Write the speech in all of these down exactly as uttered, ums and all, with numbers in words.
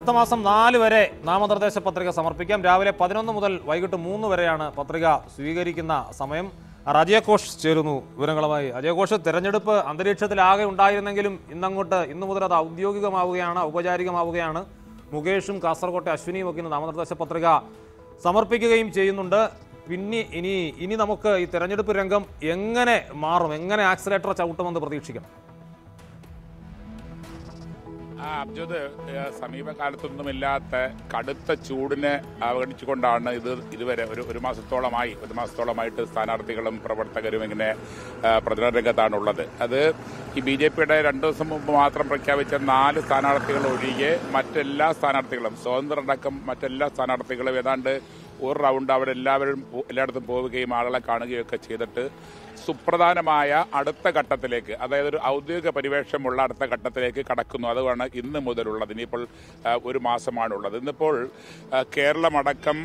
അടുത്ത മാസം നാല് വരെ നാമനിർദ്ദേശ പത്രിക സമർപ്പിക്കാം. രാവിലെ പതിനൊന്ന് മുതൽ വൈകിട്ട് മൂന്ന് വരെയാണ് പത്രിക സ്വീകരിക്കുന്ന സമയം. അജയ് ഘോഷ് ചേരുന്നു വിവരങ്ങളുമായി. അജയ് ഘോഷ്, തെരഞ്ഞെടുപ്പ് അന്തരീക്ഷത്തിലാകെ ഉണ്ടായിരുന്നെങ്കിലും ഇന്നങ്ങോട്ട് ഇന്നു മുതൽ അത് ഔദ്യോഗികമാവുകയാണ്, ഔപചാരികമാവുകയാണ്. മുകേഷും കാസർകോട്ടെ അശ്വിനിയും ഒക്കെ ഇന്ന് നാമനിർദ്ദേശ പത്രിക സമർപ്പിക്കുകയും ചെയ്യുന്നുണ്ട്. പിന്നെ ഇനി ഇനി നമുക്ക് ഈ തെരഞ്ഞെടുപ്പ് രംഗം എങ്ങനെ മാറും, എങ്ങനെ ആക്സിലേറ്റർ ചവിട്ടുമെന്ന് പ്രതീക്ഷിക്കാം? അബ്ജദ്, സമീപകാലത്തൊന്നുമില്ലാത്ത കടുത്ത ചൂടിനെ അവഗണിച്ചുകൊണ്ടാണ് ഇത് ഇതുവരെ ഒരു ഒരു മാസത്തോളമായി ഒരു മാസത്തോളമായിട്ട് സ്ഥാനാർത്ഥികളും പ്രവർത്തകരും ഇങ്ങനെ പ്രചരണ രംഗത്താണുള്ളത്. അത് ഈ ബി ജെ പിയുടെ രണ്ടു ദിവസം മുമ്പ് മാത്രം പ്രഖ്യാപിച്ച നാല് സ്ഥാനാർത്ഥികൾ ഒഴികെ മറ്റെല്ലാ സ്ഥാനാർത്ഥികളും, സ്വതന്ത്രടക്കം മറ്റെല്ലാ സ്ഥാനാർത്ഥികളും ഏതാണ്ട് ഒരു റൗണ്ട് അവിടെ എല്ലാവരും എല്ലായിടത്തും പോവുകയും ആളുകളെ കാണുകയൊക്കെ ചെയ്തിട്ട് സുപ്രധാനമായ അടുത്ത ഘട്ടത്തിലേക്ക്, അതായത് ഒരു ഔദ്യോഗിക പരിവേഷമുള്ള അടുത്ത ഘട്ടത്തിലേക്ക് കടക്കുന്നു. അതുമാണ് ഇന്ന് മുതലുള്ളത്. ഇനിയിപ്പോൾ ഒരു മാസമാണുള്ളത്. ഇന്നിപ്പോൾ കേരളമടക്കം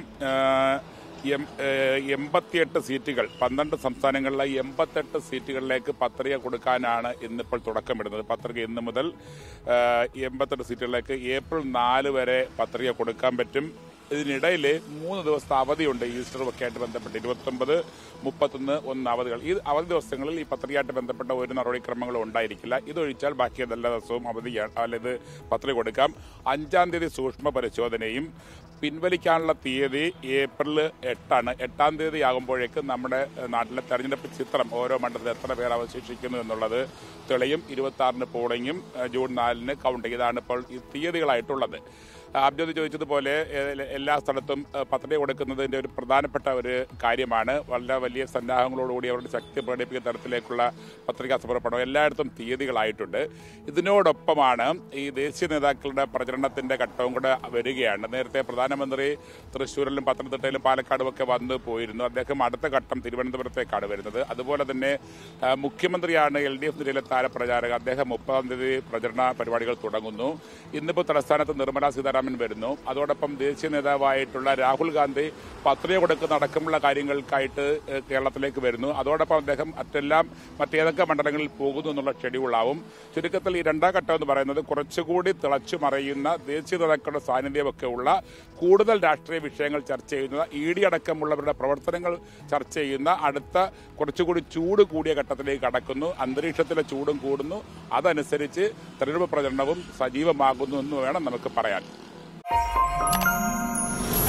എൺപത്തിയെട്ട് സീറ്റുകൾ, പന്ത്രണ്ട് സംസ്ഥാനങ്ങളിലെ എൺപത്തെട്ട് സീറ്റുകളിലേക്ക് പത്രിക കൊടുക്കാനാണ് ഇന്നിപ്പോൾ തുടക്കമിടുന്നത്. പത്രിക ഇന്ന് മുതൽ എൺപത്തെട്ട് സീറ്റുകളിലേക്ക് ഏപ്രിൽ നാല് വരെ പത്രിക കൊടുക്കാൻ പറ്റും. ഇതിനിടയിൽ മൂന്ന് ദിവസത്തെ അവധിയുണ്ട്. ഈസ്റ്ററും ഒക്കെ ആയിട്ട് ബന്ധപ്പെട്ട് ഇരുപത്തൊമ്പത്, മുപ്പത്തൊന്ന്, ഒന്ന് അവധികൾ. ഈ അവധി ദിവസങ്ങളിൽ ഈ പത്രികയായിട്ട് ബന്ധപ്പെട്ട ഒരു നടപടിക്രമങ്ങളും ഉണ്ടായിരിക്കില്ല. ഇതൊഴിച്ചാൽ ബാക്കി എല്ലാ ദിവസവും അവധിയാണ്, അതായത് പത്രിക കൊടുക്കാം. അഞ്ചാം തീയതി സൂക്ഷ്മ പരിശോധനയും പിൻവലിക്കാനുള്ള തീയതി ഏപ്രിൽ എട്ടാണ്. എട്ടാം തീയതി ആകുമ്പോഴേക്ക് നമ്മുടെ നാട്ടിലെ തെരഞ്ഞെടുപ്പ് ചിത്രം, ഓരോ മണ്ഡലത്തിൽ എത്ര പേർ അവശേഷിക്കുന്നു എന്നുള്ളത് തെളിയും. ഇരുപത്തി ആറിന് പോളിംഗും ജൂൺ നാലിന് കൗണ്ടിങ്. ഇതാണ് ഇപ്പോൾ ഈ തീയതികളായിട്ടുള്ളത്. അബ്ജദ് ചോദിച്ചതുപോലെ എല്ലാ സ്ഥലത്തും പത്രിക കൊടുക്കുന്നതിൻ്റെ ഒരു പ്രധാനപ്പെട്ട ഒരു കാര്യമാണ്. വളരെ വലിയ സന്നാഹങ്ങളോടുകൂടി അവരുടെ ശക്തി പ്രകടിപ്പിക്കുന്ന തരത്തിലേക്കുള്ള പത്രികാ സമർപ്പണം എല്ലായിടത്തും തീയതികളായിട്ടുണ്ട്. ഇതിനോടൊപ്പമാണ് ഈ ദേശീയ നേതാക്കളുടെ പ്രചരണത്തിൻ്റെ ഘട്ടവും കൂടെ വരികയാണ്. നേരത്തെ പ്രധാനമന്ത്രി തൃശ്ശൂരിലും പത്തനംതിട്ടയിലും പാലക്കാടും ഒക്കെ വന്ന് പോയിരുന്നു. അദ്ദേഹം അടുത്ത ഘട്ടം തിരുവനന്തപുരത്തേക്കാണ് വരുന്നത്. അതുപോലെ തന്നെ മുഖ്യമന്ത്രിയാണ് എൽ ഡി എഫ് നിലയിലെ താരപ്രചാരക. അദ്ദേഹം മുപ്പതാം തീയതി പ്രചരണ പരിപാടികൾ തുടങ്ങുന്നു. ഇന്നിപ്പോൾ തലസ്ഥാനത്ത് നിർമ്മലാ സീതാരാമൻ വരുന്നു. അതോടൊപ്പം ദേശീയ നേതാവായിട്ടുള്ള രാഹുൽ ഗാന്ധി പത്രിക കൊടുക്കുന്ന അടക്കമുള്ള കാര്യങ്ങൾക്കായിട്ട് കേരളത്തിലേക്ക് വരുന്നു. അതോടൊപ്പം അദ്ദേഹം മറ്റെല്ലാം മറ്റേതൊക്കെ മണ്ഡലങ്ങളിൽ പോകുന്നു എന്നുള്ള ഷെഡ്യൂളാവും. ചുരുക്കത്തിൽ ഈ രണ്ടാം ഘട്ടം എന്ന് പറയുന്നത് കുറച്ചുകൂടി തിളച്ചു മറയുന്ന ദേശീയ നേതാക്കളുടെ സാന്നിധ്യമൊക്കെ ഉള്ള കൂടുതൽ രാഷ്ട്രീയ വിഷയങ്ങൾ ചർച്ച ചെയ്യുന്ന, ഇ ഡി അടക്കമുള്ളവരുടെ പ്രവർത്തനങ്ങൾ ചർച്ച ചെയ്യുന്ന അടുത്ത കുറച്ചുകൂടി ചൂട് കൂടിയ ഘട്ടത്തിലേക്ക് കടക്കുന്നു. അന്തരീക്ഷത്തിലെ ചൂടും കൂടുന്നു. അതനുസരിച്ച് തെരഞ്ഞെടുപ്പ് പ്രചരണവും സജീവമാകുന്നു എന്ന് വേണം നമുക്ക് പറയാൻ.